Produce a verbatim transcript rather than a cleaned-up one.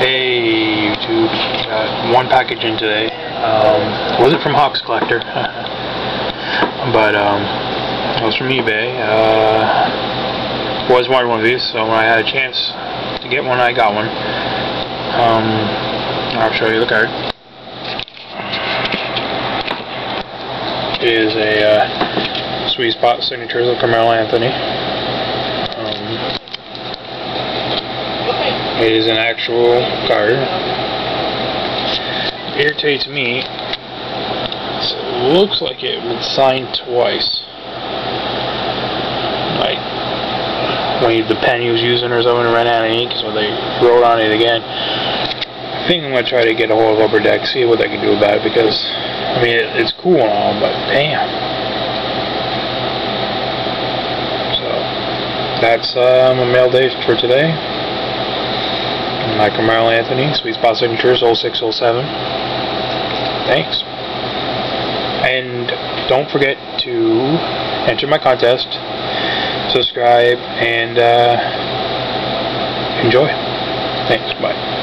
Hey YouTube, got one package in today. Um, wasn't from Hawks Collector, but um, it was from eBay. Uh, was wanted one of these, so when I had a chance to get one, I got one. Um, I'll show you the card. It is a uh, Sweet Spot Signatures of Melo. Um, It is an actual card. It irritates me. So it looks like it was signed twice. Like when the pen he was using or something ran out of ink, so they wrote on it again. I think I'm gonna try to get a hold of Upper Deck, see what they can do about it, because I mean it, it's cool and all, but damn. So that's um, a Mailday for today. Michael Melo Anthony, Sweet Spot Signatures, oh six oh seven. Thanks. And don't forget to enter my contest, subscribe, and uh, enjoy. Thanks. Bye.